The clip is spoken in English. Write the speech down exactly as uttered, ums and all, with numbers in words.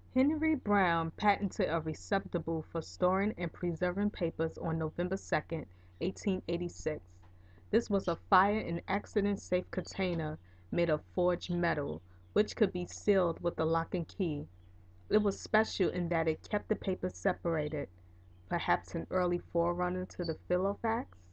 Henry Brown patented a receptacle for storing and preserving papers on November second, eighteen eighty-six. This was a fire and accident safe container made of forged metal, which could be sealed with a lock and key. It was special in that it kept the papers separated, perhaps an early forerunner to the filofax.